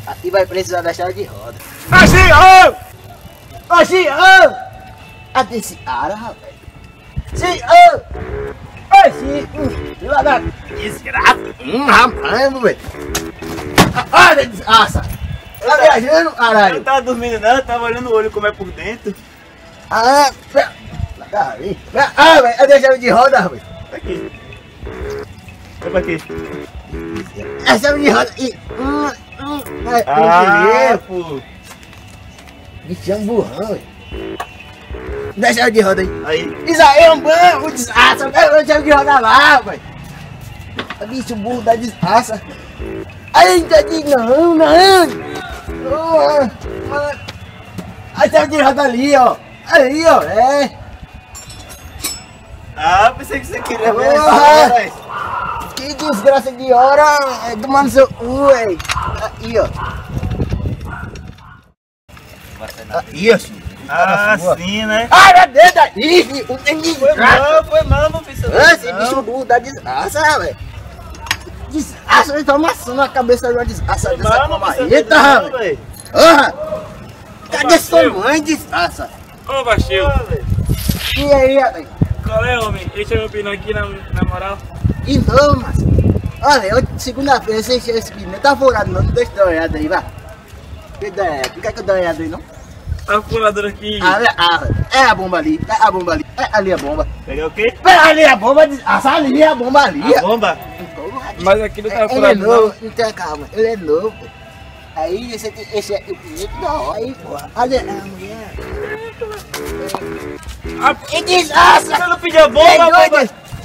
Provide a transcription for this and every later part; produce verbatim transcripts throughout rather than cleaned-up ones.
E vai precisar da chave de roda. Assim, ô! Assim, ô! A desse cara, rapaz. Sim, ô! Oi, sim! Pela da desgraça! Hum, rapaz, velho! Olha, desgraça! Tá viajando, caralho? Eu não tava dormindo não, eu tava olhando o olho como é por dentro. Ah, pera. Ah, velho, eu a chave de roda, velho. Aqui. Vai pra aqui. A chave de roda e. Hum, hum, vai, ah, pô. Bicho, é um burrão, velho. Dá a chave de roda aí. Aí. Isso aí é um burro, desgraça. Eu quero a chave de roda lá, velho. Bicho, burro da desgraça. Aí, entendi, não, não. Oh, mano. A chave de roda ali, ó. Ali, ó, é. Ah, pensei que você queria ver Porra. essa. Que desgraça de hora, é tomando seu cu, velho. Aí, ó. Aí, ó, filho. Ah, sim, né? Ai, meu Deus, daí, filho. Não tem Foi desgraça. mal, foi mal, meu filho. Esse bicho burro da desgraça, velho. Desgraça, ele tá amassando a cabeça de uma desgraça Foi dessa mal, meu filho. comida, velho. velho. Porra. Cadê sua mãe, desgraça? Ô, baixinho, E aí, velho? qual é, homem? Esse é meu pino aqui, na, na moral. E não, mas. Olha, eu, segunda-feira você encheu esse pneu. Tá furado, não? Não deixa eu dar uma olhada aí, vai. Não quer que eu dê uma olhada aí, não? A furadora aqui. Ah, é, ah, é a bomba ali, é a bomba ali, é ali a bomba. Peguei o quê? Pera, ali a bomba, ah, ali é a bomba ali. A bomba? Mas aqui não tá Ele é furado, novo, não tem calma, ele é novo. Aí esse, esse é o pneu, não, aí, pô. Olha a mulher. Ah, Que desgraça! Você não pediu a bomba, bomba?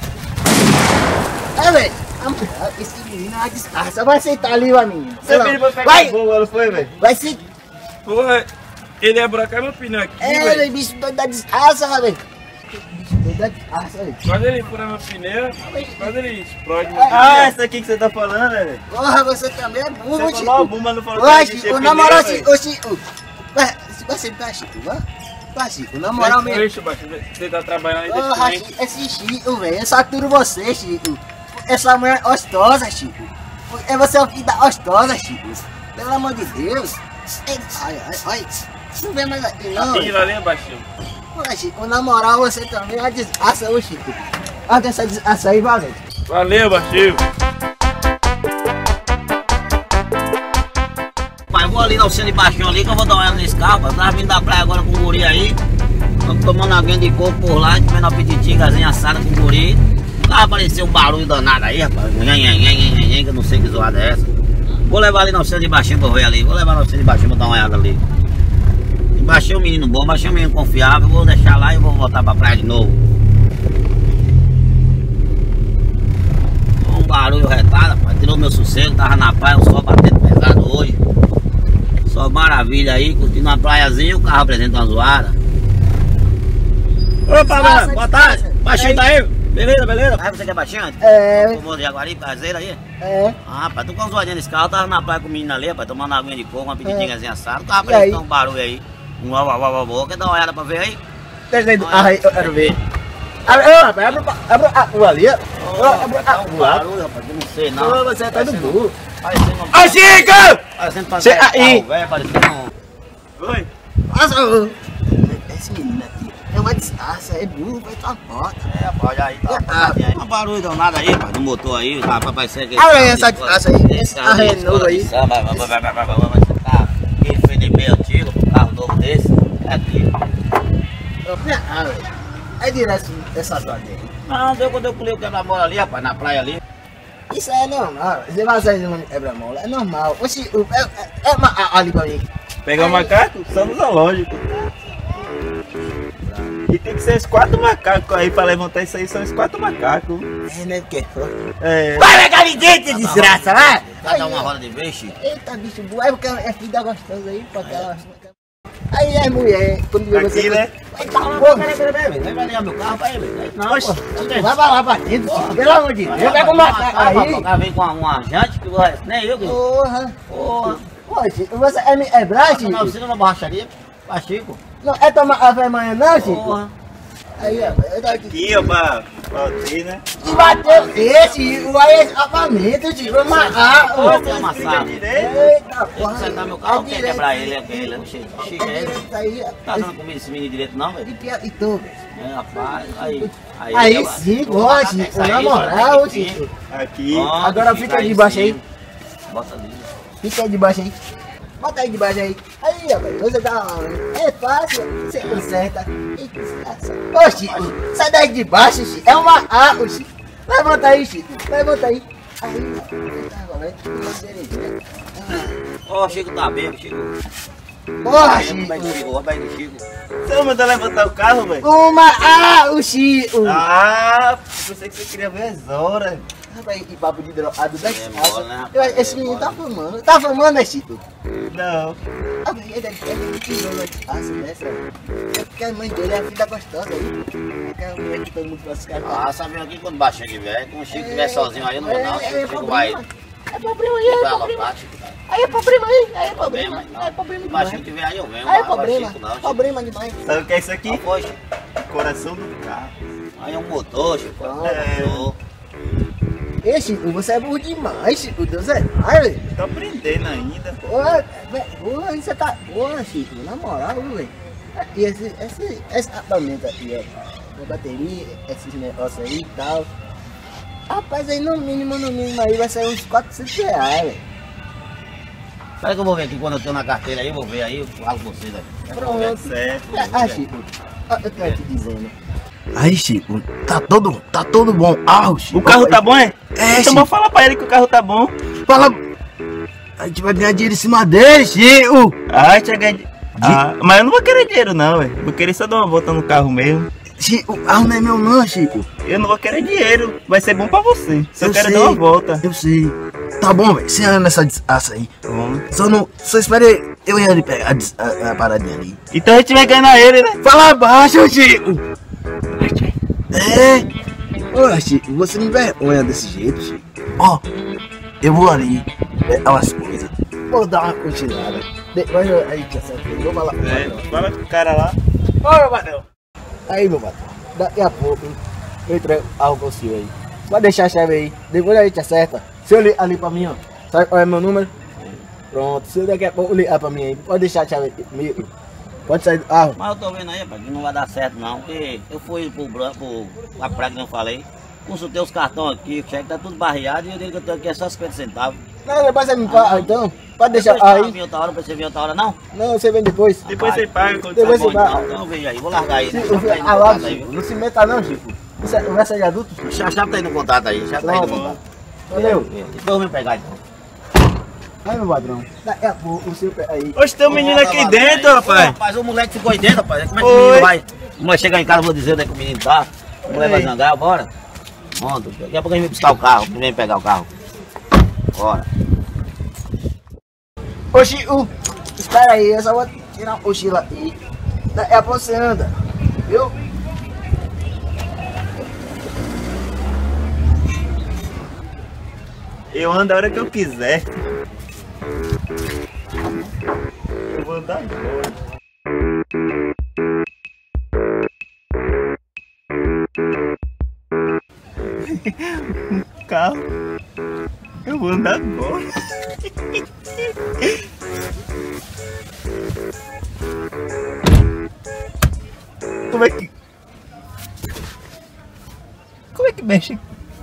É, velho, a mulher, esse menino é uma desgraça, vai sentar ali, ó, menino. Você pediu pra pegar Vai, a bomba, não foi, velho? vai sentar. porra, ele ia buracar meu pneu aqui, É, velho. velho, bicho doido da desgraça, velho. Bicho doido da desgraça, velho. Quando ele fura meu pneu, quando ele explode meu Ah, pneu. Ah, essa aqui que você tá falando, né, velho? Porra, você também é burro, Você Chico. falou a bomba, não falou que ia Oxe, mexer o pneu, namorado, velho. ô Chico. Vai, vai sentar, Chico, vai. Vai, Chico, na moral mesmo. Deixa, baixinho, você tá trabalhando aí, deixa Porra, eu Chico, esse Chico, velho, eu saturo você, Chico. Essa mulher é gostosa, Chico. É você é o filho da gostosa, Chico. Pelo amor de Deus. Ei, ai, ai, ai. Não vem mais aqui, não. Ih, valeu, baixinho. Porra, Chico, na moral, você também é uma desgraça, ô Chico. Olha essa desgraça aí, valeu. Valeu, baixinho. Pai, vou ali na oficina de baixinho ali que eu vou dar uma olhada nesse carro. Eu tava vindo da praia agora com o guri aí. Tamo tomando aguinha de coco por lá, comendo uma pititingazinha assada com o guri. Lá apareceu um barulho danado aí, rapaz. Que eu não sei que zoada é essa. Vou levar ali na oficina de baixinho pra eu ver ali. Vou levar na oficina de baixinho pra dar uma olhada ali. Baixei um menino bom, baixei um menino confiável. Vou deixar lá e vou voltar pra praia de novo. Um barulho retado, rapaz. Tirou meu sossego, tava na praia, o sol batendo pesado hoje. Só maravilha aí, curtindo uma praiazinha, o carro apresenta uma zoada. Opa, mano, boa tarde. Baixinho tá aí? Beleza, beleza? Ah, você quer baixinho? É. O povo de Jaguaribe, caseiro aí? É. Ah, rapaz, tô com uma zoadinha nesse carro, tava na praia com o menino ali, rapaz, tomando aguinha de coco, uma pedidinhazinha assada. O carro E aí? apresentou um barulho aí. Um uau, uau, uau, uau. Quer dar uma olhada pra ver aí? Deixa aí, ah, eu quero ver. Abre, abre, abre, abre a rua ali. Abre Tá a um rua. barulho, rapaz, eu não sei não. Você tá do burro. Parecendo um... Ô, Chico! Parecendo um Cê- carro aí. velho, parecendo um... Oi? Nossa, ô. Esse menino aqui é uma desgraça, é burro, vai tua porta. É, rapaz, aí tá Ah. um um barulho danado aí, rapaz, do motor aí, tá, pra parecer que... Abre aí essa desgraça aí, esse carro carro é de novo escola de aí. samba, vai, vai, vai, vai, vai, vai, vai, esse carro, aquele F N B antigo, um carro novo desse, é aqui. Ah, velho. É direto essa zoada aí. Não, deu quando eu pulei o quebra-mola ali, rapaz, na praia ali. Isso é normal, você vai sair de uma quebra-mola, é normal. Oxi, o- é, é, é ma- ali pra mim. Pegar o macaco? Só no zoológico. E tem que ser os quatro macacos aí pra levantar isso aí, são os quatro macacos. É, né, que É. vai pegar ninguém, que desgraça, vai! Vai dar uma roda de peixe? Eita, bicho burro, é porque é filho da gostosa aí, pra aquela... Aí é mulher, quando vê Aqui, você... né? Vai dar uma Peraí, peraí, peraí, vai avaliar meu carro, vai, velho. Não, Oxe, pô. vai pra lá pra dentro, pelo amor de Deus, eu pego uma aí. O cara vem com uma jante que vai... Nem eu, que... Porra, Porra. Poxa, você é, é braço? Não, você numa borracharia, pra Chico. Não, é tomar café amanhã não, Chico? Porra. Aí, ó, eu tô aqui. Aqui, ó, pra, pra ti, né? que bateu esse, o aí é escapamento, Chico. Vai amarrar. Ó, tem amassado. Eita, Eu vou sentar meu carro, quer quebrar ele, aquele, é o Chico. Chico é ele. Isso aí. Tá dando comida esse menino direito não, velho? E que- E tu, velho? É, rapaz, aí. Aí eu- sim, eu vou botar goste, essa aí, na bota moral, aqui, Chico. Aqui. Ó, Agora fica aí debaixo aí. sim. Bota ali. Fica aí debaixo aí. Bota aí debaixo aí. Aí, rapaz, você tá. É fácil, você conserta. E desgraça. Ô, Chico, sai daí de baixo, Chico. É uma água, Chico. Levanta aí, Chico. Levanta aí. Aí, rapaz, Ó, Chico tá bem, Chico. porra, Aí, o pai do Chico. Chico, o pai do Chico. Você não mandou levantar o carro, velho? Uma água, Chico. Ah, pensei que você queria ver as horas. Rapaz, que papo de drogado da É mole, né, rapaz? Esse É menino mole. tá fumando. Tá fumando, né, Chico? Não. Ah, mas ele é ele tirou uma taça dessa. É porque a mãe dele é a filha gostosa aí. Aquela mulher que todo mundo gosta de Ah, sabe aqui quando baixo aqui, velho? Quando o Chico estiver sozinho aí, eu não vou não. É, é Chico vai. problema. É problema aí, é Vai problema. alocar, Chico. Aí é problema aí, aí é Problema, problema. não. Aí é problema Se o demais. baixinho tiver aí, eu venho. Aí é Agora problema. Chico não, Chico. Problema demais. Sabe o que é isso aqui? Não foi, Chico. Coração do carro. Aí é um motor, Chico. É um É. motor. Ei, Chico, você é burro demais, Chico. Deus é mais, velho. Tô aprendendo ainda. Porra, velho, porra, você tá. Porra, Chico, na moral, velho. E esse, esse, esse apartamento aqui, ó. A bateria, esses negócios aí e tal. Rapaz, aí no mínimo, no mínimo aí vai sair uns quatrocentos reais, velho. Espera que eu vou ver aqui quando eu tenho na carteira aí, eu vou ver aí, eu falo com vocês aí. Pronto. Certo. Ah, Chico, ó, eu tô te dizendo. Aí, Chico, tá todo, tá todo bom. Ah, Chico. O carro tá bom, é? É, Então Chico. vamos falar pra ele que o carro tá bom. Fala. A gente vai ganhar dinheiro em cima dele, Chico. Ah, chega. Ah, mas eu não vou querer dinheiro não, velho. Vou querer só dar uma volta no carro mesmo. Chico, o carro não é meu não, Chico. Eu não vou querer dinheiro. Vai ser bom pra você. Só Eu quero sei. dar uma volta. Eu sei. Tá bom, velho. Você anda nessa desgraça aí. Bom. Só não. Só espere eu ir ali pegar a, des- a, a paradinha ali. Então a gente vai ganhar ele, né? Fala baixo, Chico. É. Ô, Chico, você me vergonha desse jeito, Chico. Ó, eu vou ali pegar umas coisas. Vou dar uma continuada. Depois eu- a gente acerta. Vou falar com o É, patrão. fala com o cara lá. Ô, meu patrão. Aí, meu patrão. Daqui a pouco eu entrego algo com o senhor aí. Pode deixar a chave aí. Depois a gente acerta. Se eu ligar ali pra mim, ó. Sabe qual é meu número? Pronto. Se eu daqui a pouco ligar pra mim aí, pode deixar a chave comigo. Pode sair do carro. Mas eu tô vendo aí, rapaz, que não vai dar certo não, porque eu fui pro branco, pra praia que eu falei, consultei os cartões aqui, o cheque tá tudo barreado e o dele que eu tenho aqui é só cinquenta centavos. Não, depois você me paga, então. Pode deixar Depois aí. você vem outra hora, pra você vir outra hora não? Não, você vem depois. Depois você paga quando Depois tá você bom. paga. Não, então eu vejo aí, vou largar aí. Se- A chave tá aí no Ah, lá, contato aí, Chico. viu? Não se meta não, Chico. Você vai sair de adulto? A chave tá aí no contato aí, a chave tá aí no Pronto. contato. Valeu. Depois eu vou pegar então. Aí, meu padrão. Daqui a pouco o seu pé aí. Oxe, tem um menino aqui dentro, Ô, rapaz. rapaz, o moleque ficou aí dentro, rapaz. Como é que o Oi. menino vai? O moleque chegar em casa, eu vou dizer onde é que o menino tá. O moleque vai Ei. zangar, bora. Pronto, daqui a pouco a gente vem buscar o carro, vem pegar o carro. Bora. Ô, Chico, espera aí, eu só vou tirar uma mochila aí. Daqui a pouco você anda, viu? Eu ando a hora que eu quiser. Eu vou andar agora. Um carro. Eu vou andar agora. Como é que. Como é que mexe?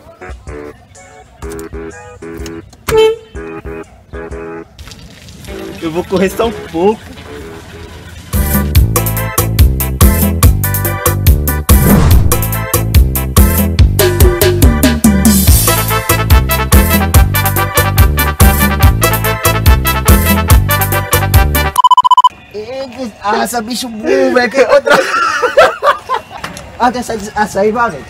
Eu vou correr só um pouco. Ih, desgraça, bicho burro, velho. Que outra. Ah, tem essa desgraça aí, valeu.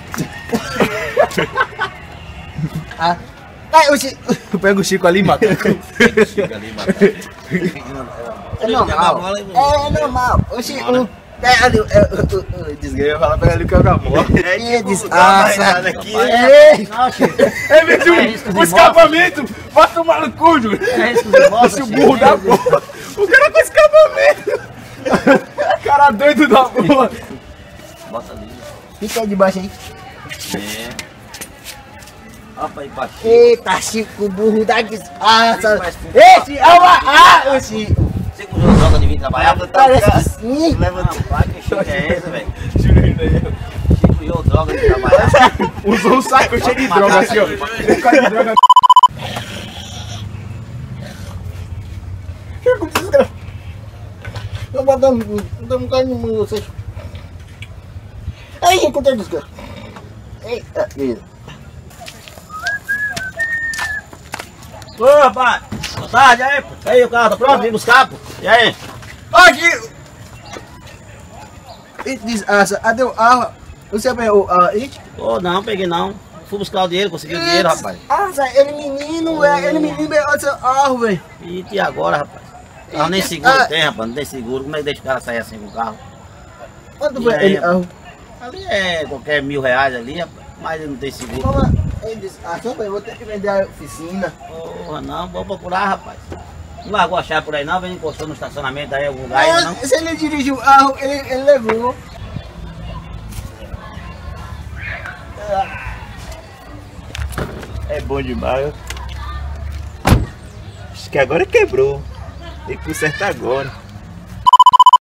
Ah. Ai, o Chico. Eu pego o Chico ali, macaco. Chega ali, mano. É normal. É normal. Ô, Chico. Pega ali. Desgrama, fala, pega ali o quebra-mola. É Ih, tipo, desgraça. dá uma barreirada aqui, Ei. Não, Chico. É mesmo, É risco de o escapamento, vai tomar no cu, Júlio. É risco de moto, O Chico. burro da porra. O cara com escapamento. Cara doido da porra. Bota ali. Fica aí debaixo aí. É. Rapaz, baixinho. Eita, Chico, burro da desgraça. Esse é o ah, o Chico. Você com o droga de vir trabalhar? Parece que sim. Rapaz, que chique é esse, velho? Chico usou droga de trabalhar. Usou um saco cheio de droga, assim, ó. Um saco de droga. Eu vou dar um um carinho em vocês. Aí, encontrei desgraça. Eita, isso. Ô, rapaz. Boa tarde, aí, pô. Aí, o carro tá pronto? Vim buscar, pô. E aí? Ô, Chico. Eita, desgraça. Cadê o arro? Você pegou o arro aí? Ô, não, peguei não. Fui buscar o dinheiro, consegui o dinheiro, rapaz. Nossa, ele menino, velho. Ele menino pegou seu arro, velho. E, e agora, rapaz? Carro nem seguro tem, rapaz. Não tem seguro. Como é que deixa o cara sair assim com o carro? Quanto E foi aí, ele, rapaz? arro? Ali é qualquer mil reais ali, rapaz. Mas ele não tem seguro. Toma, ele disse, ah, só eu vou ter que vender a oficina. Porra, não. Vou procurar, rapaz. Não largou a chave por aí não, vem encostou no estacionamento aí, algum lugar aí, não. Mas, se ele dirigiu o carro, ele, ele levou. É bom demais. Acho que agora quebrou. Tem que consertar agora.